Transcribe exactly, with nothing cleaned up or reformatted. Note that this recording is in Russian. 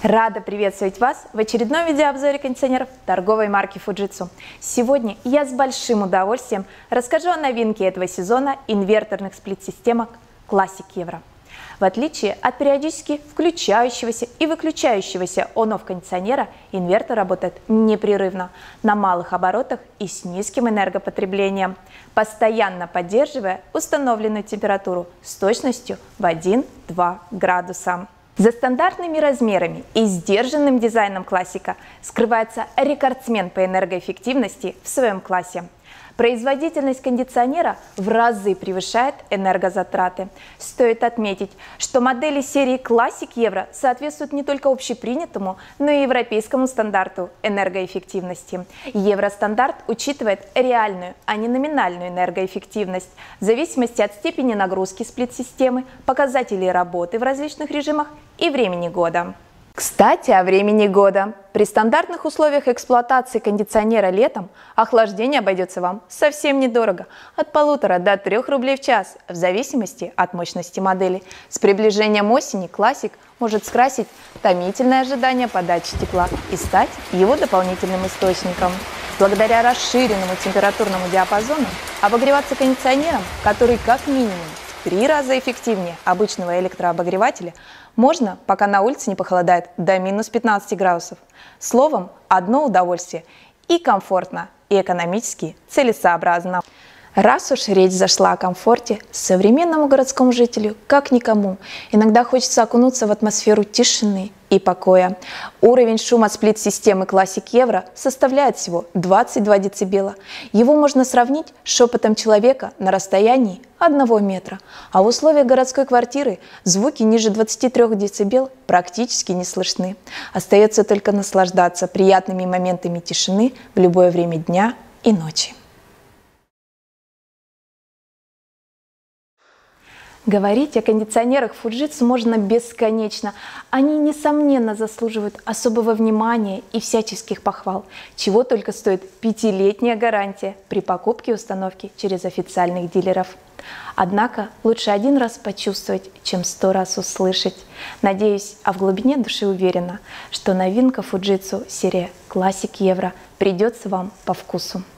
Рада приветствовать вас в очередном видеообзоре кондиционеров торговой марки Fujitsu. Сегодня я с большим удовольствием расскажу о новинке этого сезона инверторных сплит-системах Classic Евро. В отличие от периодически включающегося и выключающегося он-офф кондиционера, инвертор работает непрерывно, на малых оборотах и с низким энергопотреблением, постоянно поддерживая установленную температуру с точностью в один-два градуса. За стандартными размерами и сдержанным дизайном классика скрывается рекордсмен по энергоэффективности в своем классе. Производительность кондиционера в разы превышает энергозатраты. Стоит отметить, что модели серии Classic Евро соответствуют не только общепринятому, но и европейскому стандарту энергоэффективности. Евростандарт учитывает реальную, а не номинальную энергоэффективность в зависимости от степени нагрузки сплит-системы, показателей работы в различных режимах и времени года. Кстати, о времени года. При стандартных условиях эксплуатации кондиционера летом охлаждение обойдется вам совсем недорого, от полутора до трех рублей в час, в зависимости от мощности модели. С приближением осени Classic может скрасить томительное ожидание подачи тепла и стать его дополнительным источником. Благодаря расширенному температурному диапазону обогреваться кондиционером, который как минимум в три раза эффективнее обычного электрообогревателя, можно, пока на улице не похолодает до минус пятнадцати градусов. Словом, одно удовольствие и комфортно, и экономически целесообразно. Раз уж речь зашла о комфорте, современному городскому жителю, как никому, иногда хочется окунуться в атмосферу тишины и покоя. Уровень шума сплит-системы Classic Евро составляет всего двадцать два децибела. Его можно сравнить с шепотом человека на расстоянии одного метра. А в условиях городской квартиры звуки ниже двадцати трёх децибел практически не слышны. Остается только наслаждаться приятными моментами тишины в любое время дня и ночи. Говорить о кондиционерах Fujitsu можно бесконечно. Они, несомненно, заслуживают особого внимания и всяческих похвал, чего только стоит пятилетняя гарантия при покупке установки через официальных дилеров. Однако лучше один раз почувствовать, чем сто раз услышать. Надеюсь, а в глубине души уверена, что новинка Fujitsu серия Classic Евро придется вам по вкусу.